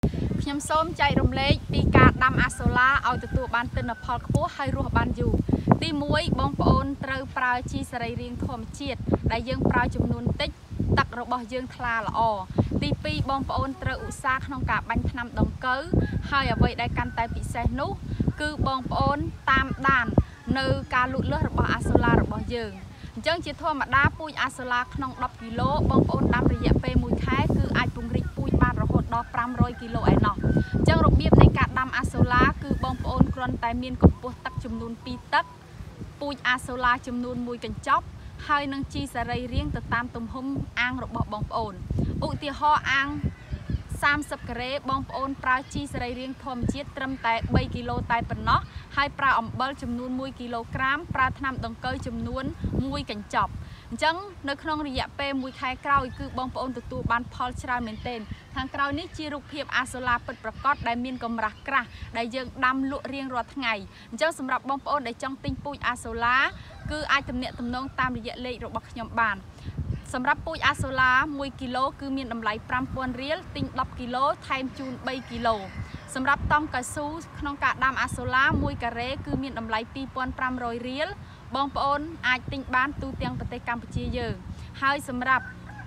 ខ្ញុំសូមចែករំលែកពីការដាំអាសូឡាឲ្យទទួលបានទិន្នផលខ្ពស់ហើយរស់បានយូរទី1បងប្អូនត្រូវប្រើជីសរីរាង្គធម្មជាតិដែលយើងប្រើចំនួនតិចទឹករបស់យើងថ្លាល្អទី2បងប្អូនត្រូវឧស្សាហ៍ក្នុងការបាញ់ថ្នាំដង្កូវហើយអ្វីដែលកាន់តែពិសេសនោះគឺបងប្អូនតាមដាននៅការលូតលាស់របស់អាសូឡារបស់យើងអញ្ចឹងជាធម្មតាពូជអាសូឡាក្នុង10គីឡូបងប្អូនដាំរយៈពេល1ខែគឺអាចពង្រីកពូជបានរហូតដល់500គីឡូឯណោះអញ្ចឹងរបៀបនៃការដាំអាសូឡាគឺបងប្អូនគ្រាន់តែមានកម្ពស់ទឹកចំនួន2ទឹកពូជអាសូឡាចំនួន1កញ្ចប់ហើយនឹងជីសរីរាង្គទៅតាមទំហំអាងរបស់បងប្អូនឧទាហរណ៍អាង30ការ៉េបងប្អូនប្រើជីសរីរាង្គធម្មជាតិត្រឹមតែ3គីឡូតែប៉ុណ្ណោះហើយប្រើអំបិលចំនួន1គីឡូក្រាមប្រើថ្នាំដង្កូវចំនួន1កញ្ចប់អញ្ចឹងនៅក្នុងរយៈពេល1ខែក្រោយគឺបងប្អូនទទួលបានផលច្រើនមែនទែនខាងក្រោយនេះជារូបភាពអាសូឡាពិតប្រាកដដែលមានកម្រាស់ក្រាស់ដែលយើងដាំលក់រៀងរាល់ថ្ងៃអញ្ចឹងសម្រាប់បងប្អូនដែលចង់ទិញពូជអាសូឡាគឺអាចទំនាក់ទំនងតាមរយៈលេខរបស់ខ្ញុំបានសម្រាប់ពូជអាសូឡា1គីឡូគឺមានតម្លៃ5000រៀលទិញ10គីឡូថែមជូន3គីឡូសម្រាប់តង់កៅស៊ូក្នុងការដាំអាសូឡា1ការ៉េគឺមានតម្លៃ2500រៀលបងប្អូនអាចទិញបានទូទាំងប្រទេសកម្ពុជាយើងហើយសម្រាប់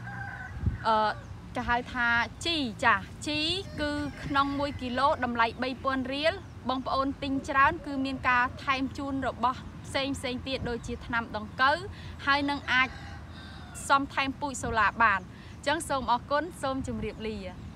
គេហៅថាជីជីគឺក្នុង1គីឡូតម្លៃ3000រៀលបងប្អូនទិញច្រើនគឺមានការថែមជូនរបស់ផ្សេងទៀតដូចជាថ្នាំដង្កូវហើយនឹងអាចសំថែមពូជសូឡាបានអញ្ចឹងសូមអរគុណសូមជម្រាបលា